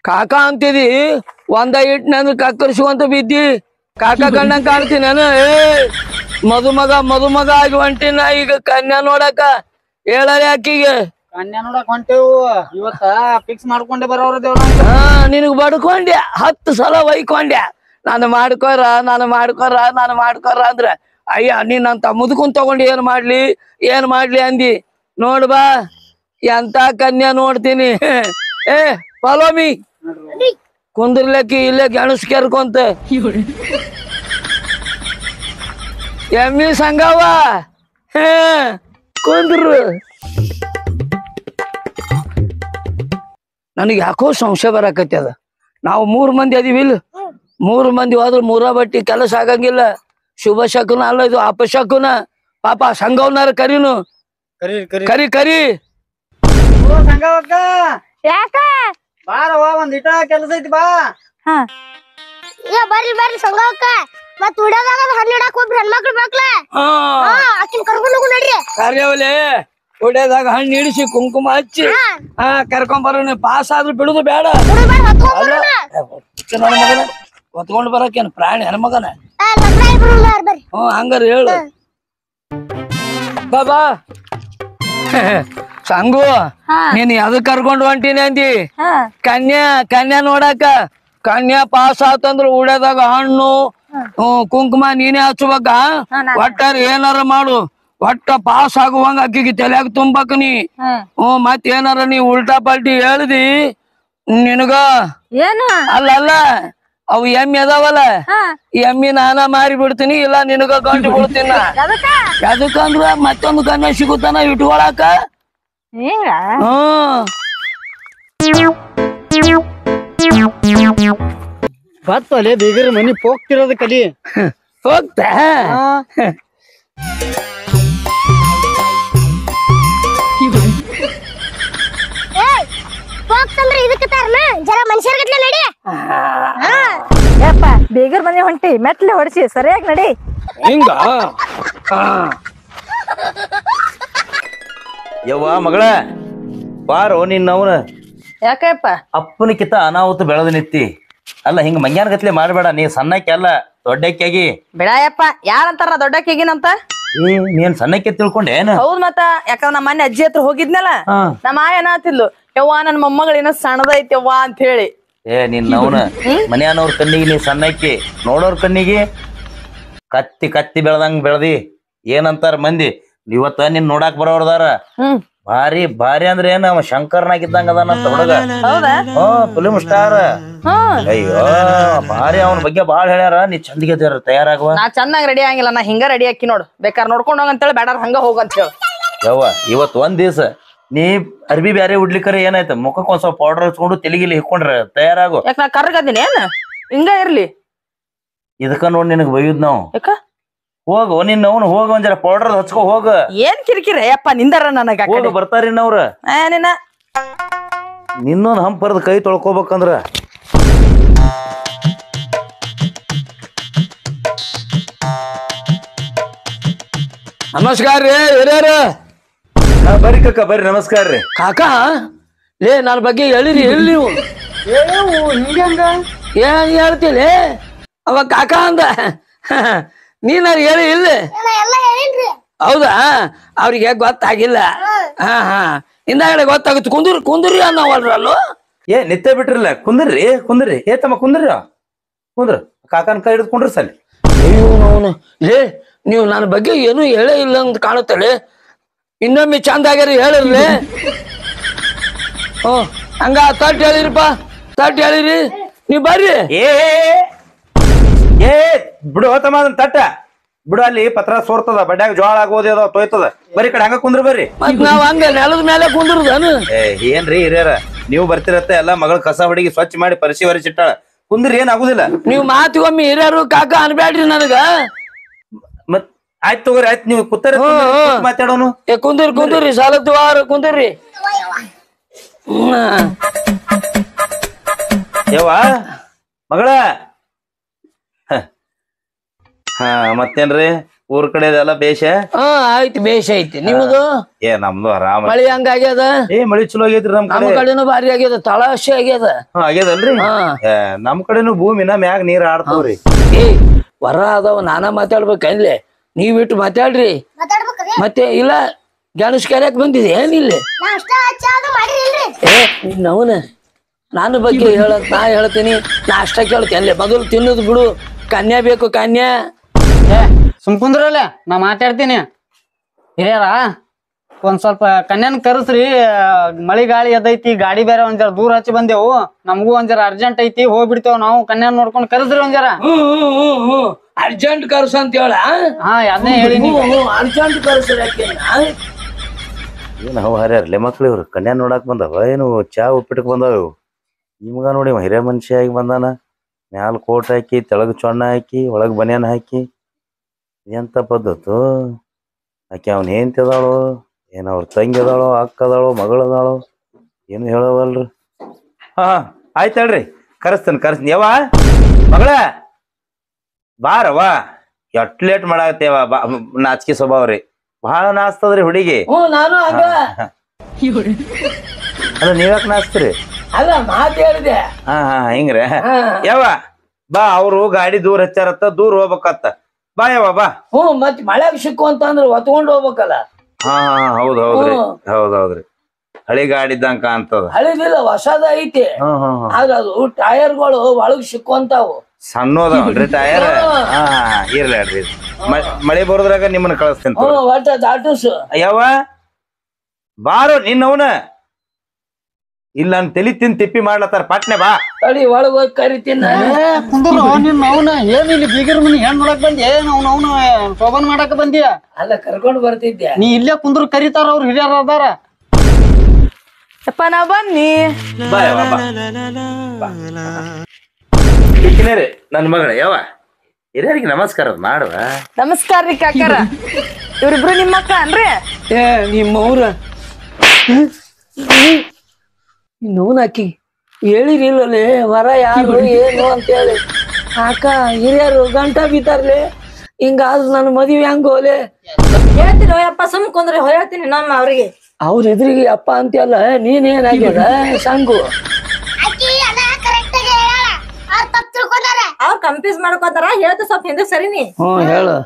ಕಾಕಾ ಅಂತಿದಿ ಒಂದ ಇಟ್ ನನ್ ಕಕ್ಕರ್ಸುವಂತ ಬಿದ್ದಿ ಕಾಕಾ ಗಂಡಂಗ್ ಕಾಣ್ತೀನಿ ನಾನು. ಮದುಮಗ ಆಗಿ ಹೊಂಟಿನ ಈಗ ಕನ್ಯಾ ನೋಡಕ ಹೇಳರಿ ಆಕಿಗೆ. ಕನ್ಯಾ ನೋಡಕ್ ಹೊಂಟೇವು ಇವತ್ತ ಫಿಕ್ಸ್ ಮಾಡ್ಕೊಂಡೆ ಬರೋರ ನಿನಗ್ ಬಡ್ಕೊಂಡ್ಯ 10 ಸಲ ಒಯ್ಕೊಂಡ್ಯ ನಾನು ಮಾಡ್ಕೊರ ಅಂದ್ರ ಅಯ್ಯ ನೀನ್ ಅಂತ ಮುದುಕುನ್ ತಗೊಂಡು ಏನ್ ಮಾಡ್ಲಿ ಅಂದಿ. ನೋಡ್ ಬಾ ಎಂತ ಕನ್ಯಾ ನೋಡ್ತೀನಿ. ಏ ಫಾಲೋಮಿ ಕುಂದ್ರಲಕ್ಕಿ ಇಲ್ಲೇ ಗೆಣಸ್ ಕೆರ್ಕೊಂತ ಎಮ್ಮಿ ಸಂಗವ ಕುಂದ್ರು. ನನಗೆ ಯಾಕೋ ಸಂಶಯ ಬರಾಕತಿ ಅದ. ನಾವು 3 ಮಂದಿ ಅದೀವಿಲ್ಲ, 3 ಮಂದಿ ಹೋದ್ರ 3 ಬಟ್ಟಿ ಕೆಲಸ ಆಗಂಗಿಲ್ಲ. ಶುಭ ಶಕುನ ಅಲ್ಲ ಇದು ಅಪಶಕುನ. ಪಾಪ ಸಂಘವನಾರ ಕರಿನು ಕರಿ ಸಂಗವಕ್ಕ ಯಾಕ ಬಾರವ್ವ ಒಂದ್ ಇಟ ಕೆಲಸ ಐತಿ ಬಾ. ಬರ್ರಿ ಸಂಗವಕ್ಕ ಮತ್ ಉಡದಾಗ ಹಣ್ಣಿಡಕ್ ಒಬ್ರು ಹೆಣ್ಮಕ್ಳು ಬೇಕಲ್ಲ ಆಕಿನ ಕರ್ಕೊಂಡು ಹೋಗು ನಡ್ರಿ. ಕಾರ್ಯವಲೆ ಉಡ್ಯದಾಗ ಹಣ್ಣು ಇಡಿಸಿ ಕುಂಕುಮ ಹಚ್ಚಿ ಕರ್ಕೊಂಡ್ ಬರೋಣ. ಪಾಸ್ ಆದ್ರೂ ಬಿಡುದು ಬೇಡ. ಹೊತ್ಕೊಂಡ್ ಬರಕೇನ್ ಪ್ರಾಣಿ ಹೆಣ್ಮಗನ? ಹಂಗಾರ ಹೇಳು ಬಾಬಾ. ಸಂಗು ನೀನ್ ಯಾವ್ದು ಕರ್ಕೊಂಡ್ ಹೊಂಟೀನಿ ಅಂದಿ? ಕನ್ಯಾ ನೋಡಾಕ. ಕನ್ಯಾ ಪಾಸ್ ಆತಂದ್ರ ಉಡ್ಯದಾಗ ಹಣ್ಣು ಕುಂಕುಮ ನೀನೇ ಹಚ್ಚಬೇಕ. ಒಟ್ಟಾರ ಏನಾರ ಮಾಡು, ಒಟ್ಟ ಪಾಸ್ ಆಗುವಂಗ ಅಕ್ಕಿಗೆ ತಲೆಯಾಗ ತುಂಬಕ್ ನೀ. ಮತ್ ಏನಾರ ನೀ ಉಲ್ಟಾ ಪಲ್ಟಿ ಹೇಳ್ದಿ ನಿನಗ ಅಲ್ಲ ಅವು ಎಮ್ಮಿ ಅದಾವಲ್ಲ ಎಮ್ಮಿ ನಾನ ಮಾರಿ ಬಿಡ್ತೀನಿ, ಇಲ್ಲ ನಿನಗ ಗಂಟು ಬಿಡ್ತೀನ. ಯಾದಕ್ಕಂದ್ರ ಮತ್ತೊಂದು ಕನ್ಯಾ ಸಿಗುತ್ತಾನ ಇಟ್ಕೊಳಕ. ಬತ್ತಲೆ ಬೀಗರ ಮನಿ ಹೋಗ್ತಿರೋದು ಕಲಿ ಹೋಗ್ತಾ ಹೋಗ್ತಂದ್ರ ಇದಕ್ಕೆ ತಾರನ ಜರ ಮನುಷ್ಯರ ಗಟ್ಲೆ ನಡಿ. ಯಪ್ಪ ಬೇಗರ್ ಮನೆ ಹೊಂಟಿ ಮೆಟ್ಲೆ ಹೊಡಿಸಿ ಸರಿಯಾಗಿ ನಡಿ. ಹಿಂಗ ಯವ್ವ ಮಗಳ ಬಾರೋ ನಿನ್ನವನ. ಯಾಕಪ್ಪ ಅಪ್ಪನಕಿತ ಅನಾಹುತ ಬೆಳೆದ ನಿತ್ತಿ. ಅಲ್ಲ ಹಿಂಗ ಮಂಗ್ಯಾನ ಗತ್ಲೆ ಮಾಡ್ಬೇಡ. ನೀ ಸಣ್ಣಕ್ಕೆ ಅಲ್ಲ ದೊಡ್ಡಕ್ಕಾಗಿ. ಬಿಡಾಯಪ್ಪ ಯಾರಂತಾರ ದೊಡ್ಡಕ್ಕಿಗಿನಂತ? ನೀನ್ ಸಣ್ಣಕ್ಕೆ ತಿಳ್ಕೊಂಡೆ ಏನ? ಹೌದ್ ಮತ್ತ ಯಾಕಂದ್ರ ನಮ್ಮ ಮನೆ ಅಜ್ಜಿ ಹತ್ರ ಹೋಗಿದ್ನಲ್ಲ, ನಮ್ಮ ಆಯ ಏನಾತಿದ್ಲು, ಯವ್ವ ನನ್ ಮೊಮ್ಮಗಳ ಏನೋ ಸಣ್ಣದೈತಿ ಯವ್ವ ಅಂತ ಹೇಳಿ. ನಿನ್ನವನ ಮನ್ಯಾನವ್ರ ಕಣ್ಣಿಗೆ ನೀ ಸಣ್ಣಕ್ಕಿ, ನೋಡೋರ್ ಕಣ್ಣಿಗೆ ಕತ್ತಿ ಕತ್ತಿ ಬೆಳ್ದಂಗ್ ಬೆಳ್ದಿ. ಏನಂತಾರ ಮಂದಿ, ಇವತ್ತ ನಿನ್ ನೋಡಾಕ್ ಬರೋರ್ದಾರ ಭಾರಿ ಅಂದ್ರೆ ಏನ ಅವ ಶಂಕರ್ನಾಗಿದ್ದಂಗ ಅದಾನಂತ ಹುಡುಗ. Film star. ಅಯ್ಯೋ ಭಾರಿ ಅವನ ಬಗ್ಗೆ ಬಾಳ್ ಹೇಳ್ಯಾರ. ನೀ ಚಂದಿಗೆ ತಯಾರಾಗುವ. ನಾ ಚಂದಂಗ್ ರೆಡಿ ಆಗಿಲ್ಲ, ನಾ ಹಿಂಗ ರೆಡಿ ಹಾಕಿ ನೋಡು. ಬೇಕಾರ್ ನೋಡ್ಕೊಂಡ್ ಹೋಗಂತೇಳಿ ಬೇಡ ಹಂಗ ಹೋಗಂತ ಹೇಳಿ. ಯವ್ವ ಇವತ್ ಒಂದ್ ದಿವ್ಸ ನೀ ಅರ್ಬಿ ಬ್ಯಾರೆ ಉಡ್ಲಿಕ್ಕರ ಏನಾಯ್ತ ಮುಖಕ್ ಒಂದ್ ಸ್ವಲ್ಪ ಪೌಡರ್ ಹಚ್ಕೊಂಡು ತೆಲಿಗಿಲಿ ಹಿಕ್ಕೊಂಡ್ರ ತಯಾರಾಗು. ಯಾಕ ನಾ ಕರ್ಗದಿನಿ ಏನ ಹಿಂಗ ಇರ್ಲಿ? ಇದಕ್ಕ ನೋಡ್ ನಿನಗ್ ಬೈಯುದ್ ನಾವು. ಯಾಕ ಹೋಗು ನಿನ್ನ ಅವನು ಹೋಗ ಒಂದ್ ಜರ ಪೌಡರ್ ಹಚ್ಕೊ ಹೋಗ. ಏನ್ ಕಿರಿಕಿರಿ ಅಪ್ಪ ನಿಂದಾರ ನನಗ ಹೋಗ ಬರ್ತಾರಿನ್ನವ್ರ. ನಿನ್ನೊಂದ್ ಹಂಪರ್ದ ಕೈ ತೊಳ್ಕೊಬೇಕಂದ್ರ ನಮಸ್ಕಾರ ರೀ ಹಿರಿಯರ. ಬರ್ರಿ ಕಕ್ಕ ಬರ್ರಿ. ನಮಸ್ಕಾರ ರೀ ಕಾಕಾ. ಲೇ ನನ್ನ ಬಗ್ಗೆ ಹೇಳಿರಿ ಎಲ್ಲಿ ನೀವು? ಹಿಂಗ ಏನ್ ಹೇಳ್ತೀನಿ ಅವ ಕಾಕಾ ಅಂದ. ನೀನಾರು ಹೇಳಿ ಇಲ್ಲ? ಹೌದಾ? ಅವ್ರಿಗೆ ಗೊತ್ತಾಗಿಲ್ಲ. ಹಿಂದಾಗಡೆ ಗೊತ್ತಾಗುತ್ತೆ. ಕುಂದ್ರಿ ಅನ್ನವಲ್ರಲ್ಲೋ. ನಿತ್ಯ ಬಿಟ್ರಲ್ಲ. ಕುಂದ್ರಿ ಏ ತಮ್ಮ ಕುಂದ್ರ ಕಾಕನ್ ಕೈ ಹಿಡಿದ್ಕೊಂಡ್ರಿ ಸಲ್. ಅಯ್ಯೋ ಅವನು ಲೇ ನೀವು ನನ್ನ ಬಗ್ಗೆ ಏನು ಹೇಳೇ ಇಲ್ಲ ಅಂತ ಕಾಣುತ್ತಲೆ. ಇನ್ನೊಮ್ಮೆ ಚಂದ ಆಗ್ಯಾರ ಹೇಳಿರ್ಲಿ. ಹಂಗ ತಟ್ ಹೇಳಿರಿಪ್ಪ, ತಟ್ ಹೇಳಿರಿ. ನೀವ್ ಬರ್ರಿ. ಏ ಬಿಡು ತಮ್ಮ ಅದನ್ನ ತಟ್ಟ ಬಿಡು. ಅಲ್ಲಿ ಪತ್ರ ಸೋರ್ತದ, ಬಡ್ಯಾಗ ಜೋಳ ಆಗೋದೇ ಅದ ತೊಯ್ತದ. ಬರೀ ಕಡೆ ಹಂಗ ಕುಂದ್ರ ಬರ್ರಿ. ನಾವ್ ಹಂಗ ನೆಲದ ಮೇಲೆ ಕುಂದ್ರದನು? ಏನ್ರಿ ಹಿರಿಯರ ನೀವು ಬರ್ತಿರತ್ತ ಎಲ್ಲ ಮಗಳ ಕಸ ಹೊಡಿಗೆ ಸ್ವಚ್ಛ ಮಾಡಿ ಪರಿಸಿ ಒರೆಸಿಟ್ಟಾಳ. ಕುಂದ್ರಿ ಏನ್ ಆಗುದಿಲ್ಲ. ನೀವ್ ಮಾತಿಗೊಮ್ಮೆ ಹಿರಿಯರು ಕಾಕಾ ಅನ್ಬ್ಯಾಡ್ರಿ ನನಗ. ಮತ್ ಆಯ್ತು ತಗೋರಿ, ಆಯ್ತು ನೀವು ಕೂತಾರ ಮಾತಾಡೋನು. ಕುಂದ್ರಿ ಸಾಲತ್ತು ವಾರ ಕುಂದ್ರಿ. ಯವ್ವ ಮಗಳ ಹಾ ಮತ್ತೇನ್ರಿ ಊರ್ ಕಡೆ ಎಲ್ಲ ಬೇಷ ಹಾ ಆಯ್ತು ಬೇಷ್ ಐತಿ ನಿಮ್ದು ಏ ನಮ್ದು ಆರಾಮ ಮಳಿ ಹಂಗಾಗ್ಯದ ಏ ಮಳಿ ಚಲೋ ಆಗೈತ್ರಿ ನಮ್ ನಮ್ಮ ಕಡೆ ಕಡೆನೂ ಭಾರಿ ಆಗ್ಯದ ತಳಾಶೆ ಆಗ್ಯದ ಆಗ್ಯದಲ್ರಿ ಹಾ ನಮ್ ಕಡೆನು ಭೂಮಿನ ಮ್ಯಾಗ ನೀರ್ ಆಡ್ತಾವ್ರಿ ಏ ವರ ಅದಾವ ನಾನ ಮಾತಾಡ್ಬೇಕನ್ಲೆ ನೀವ್ ಇಟ್ಟು ಮಾತಾಡ್ರಿ ಮಾತಾಡ್ಬೇಕ್ರಿ ಮತ್ತೆ ಇಲ್ಲ ಗೆಣಸ್ ಕರ್ಯಾಕ್ ಬಂದಿದೆ ಏನಿಲ್ಲ ನಾ ಅಷ್ಟ ಹಚ್ಚಾದ ಮಾಡಿರಿಲ್ರಿ ಏ ನವನ ನನ್ನ ಬಗ್ಗೆ ಹೇಳತ್ ನಾ ಹೇಳ್ತೀನಿ ನಾ ಅಷ್ಟ ಕೇಳ್ತೀನಿ ಅಲ್ಲೇ ಮೊದಲು ತಿನ್ನೋದು ಬಿಡು ಕನ್ಯಾ ಬೇಕು ಕನ್ಯಾ ಏ ಸುಮ್ ಕುಂದ್ರಲ್ಲ ನಾ ಮಾತಾಡ್ತೀನಿ ಹಿರಿಯರ ಒಂದ್ ಸ್ವಲ್ಪ ಕನ್ಯಾನ್ ಕರ್ಸ್ರಿ ಮಳಿ ಗಾಳಿ ಎದೈತಿ ಗಾಡಿ ಬೇರೆ ಒಂದ್ ಜರ ದೂರ ಹಚ್ಚಿ ಬಂದೇವು ನಮಗೂ ಒಂದ್ ಜರ ಅರ್ಜೆಂಟ್ ಐತಿ ಹೋಗ್ಬಿಡ್ತೇವ್ ನಾವು ಕನ್ಯಾನ್ ನೋಡ್ಕೊಂಡ್ ಕರ್ಸ್ರಿ ಒಂದ್ ಜರ ಅರ್ಜೆಂಟ್ ಕರ್ಸ ಅಂತ ಹೇಳ ಹಾ ಅದನ್ನೇ ಹೇಳಿ ಅರ್ಜೆಂಟ್ ಕರ್ಸ್ರಿ ಏನ್ ಅವ್ ಹರ್ಯಾರ್ಲೆ ಮಕ್ಳು ಇವ್ರು ಕನ್ಯಾ ನೋಡಾಕ್ ಬಂದವ ಏನು ಚಾ ಉಪ್ಪಿಟ್ಟಕ್ ಬಂದಾವ ಇವು ನಿಮ್ಗ ನೋಡಿ ಹಿರಿಯ ಮನುಷ್ಯ ಆಗಿ ಬಂದಾನ ಮ್ಯಾಲ ಕೋಟ್ ಹಾಕಿ ತೆಳಗ್ ಚೊಣ್ಣ ಹಾಕಿ ಒಳಗ್ ಬನ್ಯಾನ್ ಹಾಕಿ ಎಂತ ಪದ್ಧತು ಆಕೆ ಅವ್ನ ಹೆಂಡ್ತಿ ಅದಾಳು ಏನ್ ಅವ್ರ ತಂಗಿ ಅದಾಳೋ ಅಕ್ಕ ಅದಾಳೋ ಮಗಳದಾಳೋ ಏನು ಹೇಳವಲ್ರಿ ಹಾ ಆಯ್ತು ಹೇಳ್ರಿ ಕರೆಸ್ತೀನಿ ಯಾವ ಮಗಳ ಬಾರವ್ವ ಎಟ್ ಲೇಟ್ ಮಾಡಾಕತ್ತೇವ ನಾಚಿಕೆ ಸ್ವಭಾವ ರೀ ಬಹಳ ನಾಚ್ತದ್ರಿ ಹುಡುಗಿ ನಾನು ಹಂಗ ಅಲ್ಲ ನೀವ್ಯಾಕೆ ನಾಚ್ತೀರಿ ಅಲ್ಲ ಮಾತು ಹೇಳಿದೆ ಹಾ ಹಿಂಗ್ರೆ ಯಾವ ಬಾ ಅವ್ರು ಗಾಡಿ ದೂರ ಹಚ್ಚಾರತ್ತ ದೂರ ಹೋಗ್ಬೇಕತ್ತ ಬಾ ಯಾವ ಬಾ ಮತ್ ಮಳೆಗ್ ಸಿಕ್ಕು ಅಂತ ಅಂದ್ರೆ ಹೊತ್ಕೊಂಡ್ ಹೋಗ್ಬೇಕಲ್ಲ ಹಾ ಹೌದೌದ್ರಿ ಹಳಿ ಗಾಡಿ ಇದ್ದಂಗ ಕಾಣ್ತದ ಹಳಿದಿಲ್ಲ ಹೊಸದ ಐತಿ ಆದ್ರೆ ಅದು ಟೈರ್ಗಳು ಒಳಗ್ ಸಿಕ್ಕುವಂತಾವು ಸಣ್ಣದನ್ರಿ ಟಯರ್ ಇರ್ಲಿ ಹೇಳ್ರಿ ಮಳೆ ಬರೋದ್ರಾಗ ನಿಮ್ಮನ್ನ ಕಳಿಸ್ತೇನೆ ಒಟ್ಟ ದಾಟುಸು ಯಾವ ಬಾರೋ ನಿನ್ನವನ ಇಲ್ಲ ನನ್ ತಲಿ ತಿನ್ ತಿಪ್ಪಿ ಮಾಡ್ಲತ್ತಾರ ಪಟ್ನೆ ಬಾ ತಡಿ ಒಳಗ್ ಹೋಗಿ ಕರಿತೀನಿ ಕುಂದ್ರು ನಿನ್ ಅವನ ಏನ್ ಇಲ್ಲಿ ಬೀಗರ ಮನಿ ಹೆಣ್ ನೋಡಕ್ ಬಂದಿ ಅವ್ನ ಅವನು ಶೋಭನ್ ಮಾಡಕ್ ಬಂದಿಯ ಅಲ್ಲ ಕರ್ಕೊಂಡ್ ಬರ್ತಿದ್ದೆ ನೀ ಇಲ್ಲೇ ಕುಂದ್ರು ಕರಿತಾರ ಅವ್ರು ಹಿರಿಯರ ಅದಾರ ಯಪ್ಪ ನಾ ಬನ್ನಿ ಬಾ ಯಾವ ನನ್ ಮಗಳ ಯಾವ ಹಿರಿಯರಿಗೆ ನಮಸ್ಕಾರ ಮಾಡುವ ನಮಸ್ಕಾರ ರೀ ಕಾಕಾರ ಇವ್ರಿಬ್ರು ನಿಮ್ಮ ಅಕ್ಕ ಅನ್ರಿ ಏ ನಿಮ್ಮವ್ರ ನೋನಾಕಿ ಹೇಳಿರಿಲ್ಲೇ ವರ ಯಾರು ಏನು ಅಂತೇಳಿ ಅಕ್ಕ ಹಿರಿಯರು ಗಂಟ ಬಿದ್ದಾರ್ಲೆ ಹಿಂಗಾದ್ರು ನನ್ನ ಮದುವೆ ಹಂಗೋಲೆ ಹೇಳ್ತೀನಿ ಯಪ್ಪ ಸುಮ್ ಕುಂದ್ರಿ ಹೇಳ್ತೀನಿ ನಮ್ಮ ಅವ್ರಿಗೆ ಅವ್ರ ಎದುರಿಗೆ ಅಪ್ಪ ಅಂತೀಯಲ್ಲ ನೀನೇನಾಗ್ಯದ ಸಂಗು ಆಕಿ ಅದ ಕರೆಕ್ಟ್ ಆಗಿ ಹೇಳ ಅವ್ರ ತಪ್ಪು ತಿಳ್ಕೊಂಡಾರ ಅವ್ರು ಕಂಪ್ಯೂಸ್ ಮಾಡ್ಕೋತಾರ ಹೇಳ್ತ ಸ್ವಲ್ಪ ಹಿಂದೆ ಸರಿನಿ ಹೇಳು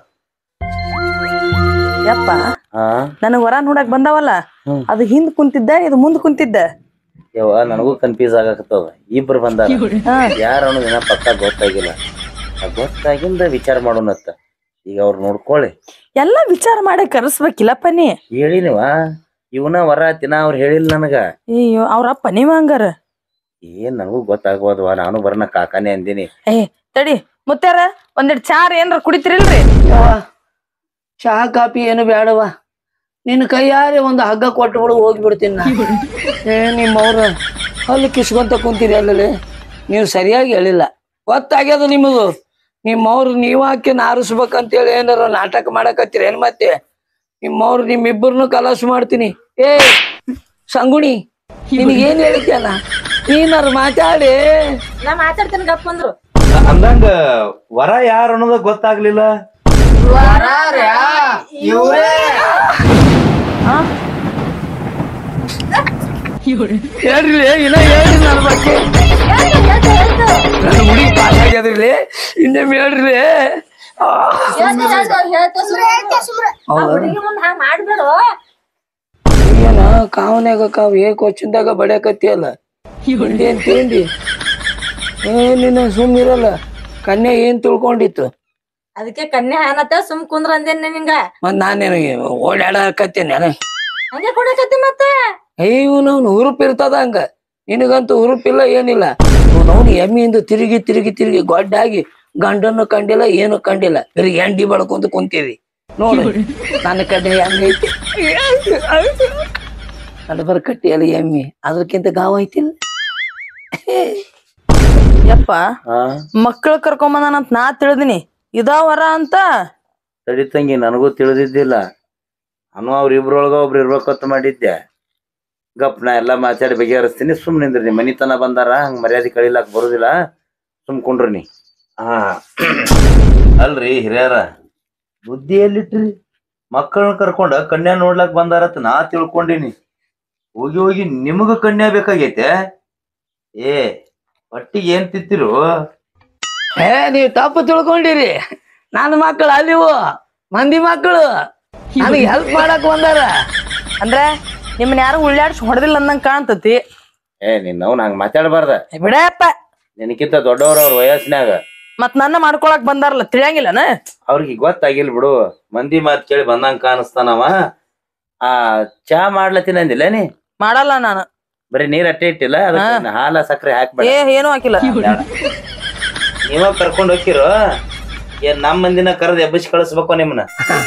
ಯಪ್ಪ ನನಗ್ ಹೊರ ನೋಡಕ್ ಬಂದಾವಲ್ಲ ಅದು ಹಿಂದ್ ಕುಂತಿದ್ದ ಇದು ಮುಂದ್ ಕುಂತಿದ್ದ ಯವ್ವ ನನಗೂ ಕನ್ಫ್ಯೂಸ್ ಆಗಾಕತ್ತದ ಇಬ್ರು ಬಂದಾರ ಯಾರ ಅನ್ನೋದಿನ ಪಕ್ಕ ಗೊತ್ತಾಗಿಲ್ಲ ಗೊತ್ತಾಗಿಂದ ವಿಚಾರ ಮಾಡೋಣತ್ತ ಈಗ ಅವ್ರು ನೋಡ್ಕೊಳ್ಳಿ ಎಲ್ಲಾ ವಿಚಾರ ಮಾಡಿ ಕರೆಸ್ಬೇಕಿಲ್ಲಪ್ಪ ನೀ ಹೇಳಿನವ ಇವನ ವರ ತಿನ್ನ ಅವ್ರು ಹೇಳಿಲ್ಲ ನನಗ ಅಯ್ಯೋ ಅವ್ರಪ್ಪ ನೀವ ಹಂಗಾರ ಏನ್ ನನಗೂ ಗೊತ್ತಾಗ್ಬೋದವ ನಾನು ಬರನ ಕಾಕಾನೆ ಅಂದಿನಿ ತಡಿ ಮುತ್ತಾರ ಒಂದೆರಡು ಚಾರ್ ಏನ್ರ ಕುಡಿತಿರಿಲ್ರಿ ಚಹಾ ಕಾಪಿ ಏನು ಬೇಡವ ನಿನ್ನ ಕೈಯಾರೆ ಒಂದು ಹಗ್ಗ ಕೊಟ್ಟುಬಿಡು ಹೋಗಿಬಿಡ್ತೀನಿ ನಾ ನಿಮ್ಮವ್ರ ಅಲ್ಲಿ ಕಿಸ್ಕೊಂತ ಕುಂತೀರಿ ಅಲ್ಲಲ್ಲಿ ನೀವು ಸರಿಯಾಗಿ ಹೇಳಿಲ್ಲ ಗೊತ್ತಾಗ್ಯದ ನಿಮ್ಮದು ನಿಮ್ಮವ್ರು ನೀವ್ ಹಾಕಿ ನಾರಿಸ್ಬೇಕಂತೇಳಿ ಏನಾರ ನಾಟಕ ಮಾಡಕತ್ತೀರಿ ಏನ್ ಮತ್ತೆ ನಿಮ್ಮವ್ರು ನಿಮ್ಮಿಬ್ಬರನ್ನು ಕಲಾಸ ಮಾಡ್ತೀನಿ ಏ ಸಂಗುಣಿ ನಿನಗೇನ್ ಹೇಳಿದ್ಯಲ್ಲ ನೀನಾರು ಮಾತಾಡಿ ನಾ ಮಾತಾಡ್ತೇನೆ ಗಪ್ಪಂದ್ರು ಅಂದಂಗ ವರ ಯಾರು ಅನ್ನೋದ ಗೊತ್ತಾಗ್ಲಿಲ್ಲ ಹೇಳ್ರಿ ಇನ್ನ ಹೇಳ್ರಿ ನನ್ನ ಬಗ್ಗೆ ನನ್ನ ಹುಡುಗಿ ಪಾಸ್ ಆಗ್ಯದ್ರಿ ಇನ್ನೇಮ್ ಹೇಳ್ರಿ ಏನ ಕಾವನ್ಯಾಗ ಕಾವ್ ಕೊಚ್ಚಿಂದಾಗ ಬಡಿಯಕತ್ತಿಯಲ್ಲ ಏನ್ ತಿಂಡಿ ನಿನ್ನ ಸುಮ್ಮಿರಲ್ಲ ಕನ್ಯಾ ಏನ್ ತಿಳ್ಕೊಂಡಿತ್ತು ಅದಕ್ಕೆ ಕನ್ಯಾ ಏನತ್ತ ಸುಮ್ ಕುಂದ್ರ ಅಂದೇನೆ ನಿಂಗ ಮತ್ ನಾನೇನು ಓಡಾಡಕತ್ತೇನೆ ಹಂಗೆ ಕೊಡಕತ್ತಿ ಮತ್ತೆ ಇವನವ್ನು ಹುರುಪ್ ಇರ್ತದ ಹಂಗ ನಿನಗಂತೂ ಹುರುಪಿಲ್ಲ ಏನಿಲ್ಲ ಅವನು ಎಮ್ಮಿಯಿಂದ ತಿರುಗಿ ತಿರುಗಿ ತಿರುಗಿ ಗೊಡ್ಡಾಗಿ ಗಂಡನ್ನು ಕಂಡಿಲ್ಲ ಏನು ಕಂಡಿಲ್ಲ ಬರೀ ಎಂಡಿ ಬಳ್ಕೊಂತ ಕುಂತೀರಿ ನೋಡಿ ನನ್ನ ಕಡೆ ಹೆಂಗೈತಿ ನಡಬರ್ ಕಟ್ಟಿಯಲ್ಲ ಎಮ್ಮಿ ಅದಕ್ಕಿಂತ ಗಾವ ಐತಿಲ್ಲ ಯಪ್ಪ ಮಕ್ಕಳು ಕರ್ಕೊಂಬಂದಾನಂತ ನಾ ತಿಳಿದಿನಿ ಇದಾವರ ಅಂತ ತಡಿ ತಂಗಿ ನನಗೂ ತಿಳಿದಿದ್ದಿಲ್ಲ ನಾನು ಅವ್ರಿಬ್ರೊಳಗ ಒಬ್ರು ಇರ್ಬೇಕಂತ ಮಾಡಿದ್ದೆ ಗಪ್ ನಾ ಎಲ್ಲಾ ಮಾತಾಡಿ ಬಗೆಹರಿಸ್ತೀನಿ ಸುಮ್ ನಿಂದ್ರಿ ಮನಿತನ ಬಂದಾರ ಹಂಗ ಮರ್ಯಾದೆ ಕಳಿಲಾಕ್ ಬರುದಿಲ್ಲ ಸುಮ್ ಕುಂಡ್ರಿ ನೀ ಹಾ ಅಲ್ರಿ ಹಿರಿಯರ ಬುದ್ಧಿ ಎಲ್ಲಿಟ್ರಿ? ಮಕ್ಕಳನ್ನ ಕರ್ಕೊಂಡ ಕನ್ಯಾ ನೋಡ್ಲಕ್ ಬಂದಾರತ್ ನಾ ತಿಳ್ಕೊಂಡಿನಿ. ಹೋಗಿ ಹೋಗಿ ನಿಮಗ ಕನ್ಯಾ ಬೇಕಾಗೈತೆ? ಏ ಒಟ್ಟಿಗೆ ಏನ್ ತಿತ್ತಿರು? ನೀವ್ ತಪ್ಪು ತಿಳ್ಕೊಂಡಿರಿ. ನನ್ನ ಮಕ್ಕಳು ಅಲ್ಲಿವು ಮಂದಿ ಮಕ್ಕಳು ನನಗೆ ಹೆಲ್ಪ್ ಮಾಡಕ್ ಬಂದಾರ. ಅಂದ್ರೆ ನಿಮ್ಮನ್ನ ಯಾರು ಉಳ್ಳಾಡ್ಸಿ ಹೊಡೆದಿಲ್ಲ ಅಂದಂಗ ಕಾಣ್ತತಿ. ನಿನ್ನವ್ ನಂಗ್ ಮಾತಾಡಬಾರ್ದ. ಬಿಡಪ್ಪ, ನಿನಕಿಂತ ದೊಡ್ಡವ್ರ ಅವ್ರ ವಯಸ್ಸಿನಾಗ ಮತ್ ನನ್ನ ಮಾಡ್ಕೊಳಕ್ ಬಂದಾರಲ್ಲ ತಿಳಿಯಂಗಿಲ್ಲನ? ಅವ್ರಿಗೆ ಗೊತ್ತಾಗಿಲ್ ಬಿಡು. ಮಂದಿ ಮಾತ್ ಕೇಳಿ ಬಂದಂಗ ಕಾಣಿಸ್ತಾನವ. ಚಾ ಮಾಡ್ಲತ್ತೀನಿ ಅಂದಿಲ್ಲ ನೀ? ಮಾಡಲ್ಲ ನಾನು. ಬರೀ ನೀರ್ ಅಟ್ಟೆ ಇಟ್ಟಿಲ್ಲ, ಅದಕ್ಕೆ ಹಾಲ ಸಕ್ಕರೆ ಹಾಕ್ಬೇಡ. ಏನೂ ಹಾಕಿಲ್ಲ. ನೀವ ಕರ್ಕೊಂಡ್ ಹೋಗಿರೋ ಏನ್ ನಮ್ ಮಂದಿನ ಕರೆದ್ ಎಬ್ಬಿಸಿ ಕಳಿಸ್ಬೇಕು ನಿಮ್ನ?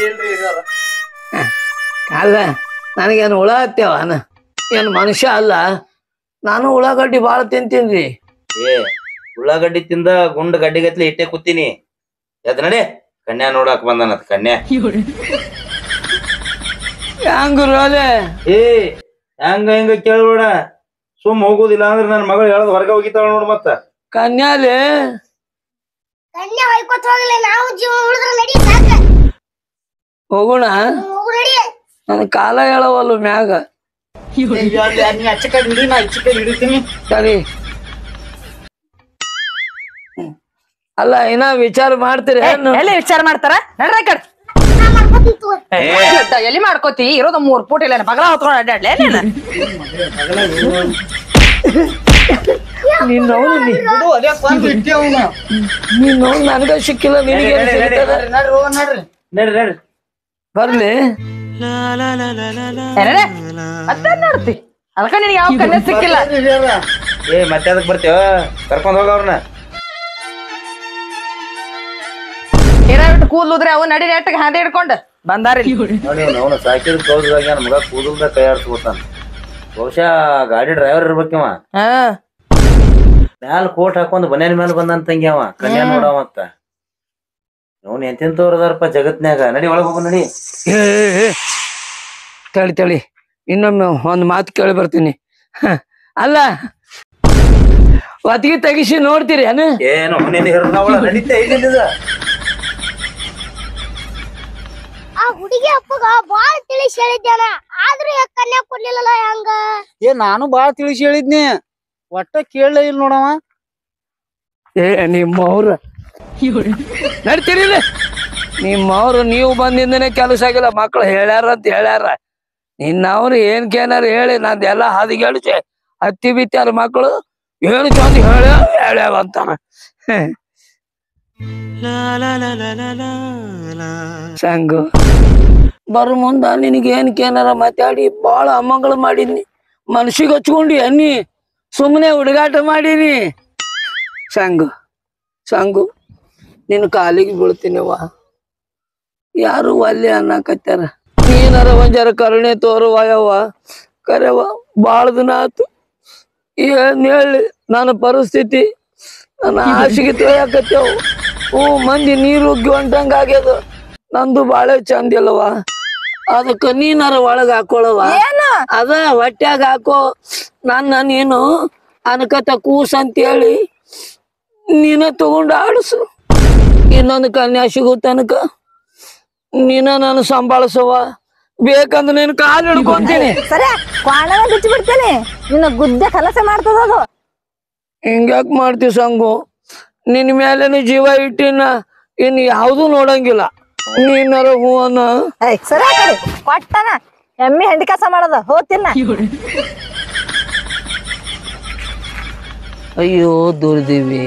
ಅಲ್ಲ ನನಗೇನು ಹುಳ ಹತ್ತೇವ? ಏನ್ ಮನುಷ್ಯ ಅಲ್ಲ ನಾನು. ಉಳ್ಳಾಗಡ್ಡಿ ಬಾಳ ತಿಂತೀನಿ. ಉಳ್ಳಾಗಡ್ಡಿ ತಿಂದ ಗುಂಡ್ ಗಡ್ಡಿಗತ್ಲಿ ಇಟ್ಟೆ ಕೂತೀನಿ. ಎದ್ ನಡೆ, ಕನ್ಯಾ ನೋಡಕ್ ಬಂದನತ್ ಕನ್ಯಾ. ಹೆಂಗ್ರು ಅಲೆ? ಹೆಂಗ ಕೇಳ್ಬೇಡ, ಸುಮ್ ಹೋಗುದಿಲ್ಲ ಅಂದ್ರೆ ನನ್ನ ಮಗಳು ಹೇಳದ್ ಹೊರಗೆ ಹೋಗಿತಾಳ ನೋಡ್. ಮತ್ತ ಕನ್ಯಾಲೆ ಕನ್ಯಾ ಹೊಯ್ಕೊತ ಹೋಗ್ಲಿ, ನಾವು ಜೀವ ಉಳಿದ್ರ ನಡಿ ಸಾಕ. ಹೋಗೋಣ. ಹೋಗು ನಡಿ. ನನ್ ಕಾಲ ಹೇಳವಲ್ಲು ಮ್ಯಾಗ. ಸರಿ ಅಲ್ಲ ಇನ್ನ ವಿಚಾರ ಮಾಡ್ತೀರಿ? ಎಲ್ಲಿ ವಿಚಾರ ಮಾಡ್ತಾರ? ನಡ್ರ ಕಡೆ. ನಾ ಮಾಡ್ಕೊತೀನಿ ತಗೋ. ಎಲ್ಲಿ ಮಾಡ್ಕೋತಿ? ಇರೋದ 3 ಫೂಟ್ ಇಲ್ಲ ಬಗಲ ಹೊತ್ಕೊಂಡು ಅಡ್ಡಾಡ್ಲೆ ನೀನು ನನಗ ಸಿಕ್ಕಿಲ್ಲ, ನಿನಗೆ ನಡ್ರಿ ಬರ್ಲಿ. ನೋಡ್ತಿ ಅದಕ್ಕ ನಿನಗೆ ಯಾವ ಕನ್ಯಾ ಸಿಕ್ಕಿಲ್ಲ. ಮತ್ತೆ ಅದಕ್ ಬರ್ತೇವ? ಕರ್ಕೊಂಡ್ ಹೋಗ ಅವ್ರನ್ನ. ಬಿಟ್ಟು ಕೂದ್ಲುದ್ರೆ ಅವ್ ನಡಿ ನೆಟ್ಟಗೆ ಹಾದಿ ಹಿಡ್ಕೊಂಡು ಬಂದಾರಿ. ನೋಡಿ ಅವನು ಸಾಕಿದ ಕೌದಾಗ ನನ್ನ ಮಗ ಕೂದಲ್ದ ಕೈ ಆಡ್ಸ್ಕೊತಾನ. ಬಹುಶಃ ಗಾಡಿ ಡ್ರೈವರ್ ಇರ್ಬೇಕವ. ಮ್ಯಾಲ ಕೋಟ್ ಹಾಕೊಂಡ್ ಬನ್ಯಾನ ಮ್ಯಾಲ ಬಂದಂತ ತಂಗಿ ಅವ ಕನ್ಯಾ ನೋಡವಂತ. ಅವ್ನು ಎಂತೆಂತವ್ರದಾರಪ್ಪ ಜಗತ್ನ್ಯಾಗ. ನಡಿ ಒಳಗ್ ಹೋಗು ನಡಿ. ತಳಿ ಇನ್ನೊಮ್ಮೆ ಒಂದ್ ಮಾತು ಕೇಳಿ ಬರ್ತೀನಿ. ಅಲ್ಲ ಒತ್ತಿಗೆ ತೆಗಿಸಿ ನೋಡ್ತೀರಿ ಏನು? ಏನು ಹಿರಿದವಳ ನಡೀತೆ ಇಲ್ಲಿಂದ. ಆ ಹುಡುಗಿ ಅಪ್ಪಗ ಬಾಳ ತಿಳಿಸಿ ಹೇಳಿದ್ದಾನ, ಆದ್ರೂ ಕನ್ಯಾ ಕೊಡ್ಲಿಲ್ಲ. ಹೆಂಗ? ನಾನು ಬಾಳ ತಿಳಿಸಿ ಹೇಳಿದ್ನಿ, ಒಟ್ಟ ಕೇಳಲೇ ಇಲ್ಲ ನೋಡವ. ನಿಮ್ಮವ್ರ ನಡ್ತೀರಿ ನಿಮ್ಮವ್ರು ನೀವು ಬಂದಿಂದನೇ ಕೆಲಸ ಆಗಿಲ್ಲ. ಮಕ್ಳು ಹೇಳ್ಯಾರ ಅಂತ ಹೇಳ್ಯಾರ. ನಿನ್ನವ್ರು ಏನ್ ಕೇನಾರ ಹೇಳಿ ನಂದೆಲ್ಲ ಹಾದಿಗೆಳಿಸಿ ಹತ್ತಿ ಬಿತ್ತಾರ. ಮಕ್ಳು ಏನು ಚಂದ ಹೇಳ್ಯಾವ ಅಂತಾರ. ಸಂಗು ಬರು ಮುಂದ ನಿನಗೇನ್ ಕೇನಾರ ಮಾತಾಡಿ ಬಾಳ ಅಮ್ಮಗಳು ಮಾಡಿದ್ನಿ. ಮನ್ಸಿಗೆ ಹಚ್ಕೊಂಡಿ ಅನ್ನಿ ಸುಮ್ಮನೆ ಹುಡುಗಾಟ ಮಾಡೀನಿ. ಸಂಗು ನಿನ್ನ ಕಾಲಿಗೆ ಬೀಳ್ತೀನಿವ. ಯಾರು ಒಲ್ಲೆ ಅನ್ನಕತ್ತಾರ. ನೀನಾರ ಒಂಜಾರ ಕರುಣೆ ತೋರುವ ಯವ್ವ. ಕರೆವ ಬಾಳ ದಿನ ಆತು. ಏನ್ ಹೇಳಿ ನನ್ನ ಪರಿಸ್ಥಿತಿ, ನನ್ನ ಹಾಸಿಗೆ ತೊಯ್ಯಾಕತ್ತೇವು. ಮಂದಿ ನೀರು ಉಗ್ಗಿ ಹೊಂಟಂಗ ಆಗ್ಯದ. ನಂದು ಬಾಳೆ ಚಂದ ಇಲ್ಲವ. ಅದಕ್ಕ ನೀನಾರ ಒಳಗ ಹಾಕೊಳವ. ಅದ ಹೊಟ್ಯಾಗ ಹಾಕೋ. ನನ್ನ ನೀನು ಅನ್ಕತ ಕೂಸ್ ಅಂತೇಳಿ ನೀನ ತಗೊಂಡು ಆಡಸು. ಇನ್ನೊಂದು ಕನ್ಯಾ ಸಿಗೋ ತನಕ ನೀನ ನಾನು ಸಂಭಾಳಿಸವ. ಬೇಕಂದ್ರೆ ನೀನು ಕಾಲು ಹಿಡ್ಕೊಂತೀನಿ. ಸರಿ ಬಿಚ್ಚಿ ಬಿಡ್ತೇನೆ. ನಿನ್ನ ಗುದ್ದೆ ಕೆಲಸ ಮಾಡ್ತದ. ಹಿಂಗ್ಯಾಕ್ ಮಾಡ್ತೀವಿ ಸಂಗು? ನಿನ್ ಮೇಲೇನು ಜೀವ ಇಟ್ಟಿನ ಇನ್ ಯಾವ್ದು ನೋಡಂಗಿಲ್ಲ. ನೀನಾರ ಹೂ ಅನ್ನ. ಸರಿ ಕೊಟ್ಟನ ಎಮ್ಮಿ ಹೆಂಡಿ ಕೆಲಸ ಮಾಡದ ಹೋಗ್ತಿಲ್ಲ. ಅಯ್ಯೋ ದುರ್ದಿವಿ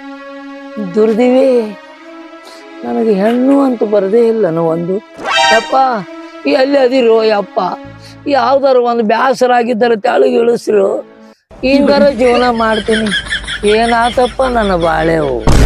ನನಗೆ ಹೆಣ್ಣು ಅಂತ ಬರದೇ ಇಲ್ಲ. ಒಂದು ಯಪ್ಪ ಎಲ್ಲಿ ಅದಿರೋ ಯಪ್ಪ. ಯಾವ್ದಾರ ಒಂದು ಬ್ಯಾಸರ ಆಗಿದ್ದಾರೆ ತೆಳಗೆ ಇಳಿಸ್ರು. ಹಿಂಗಾರ ಜೀವನ ಮಾಡ್ತೀನಿ. ಏನಾತಪ್ಪ ನನ್ನ ಬಾಳೆವು.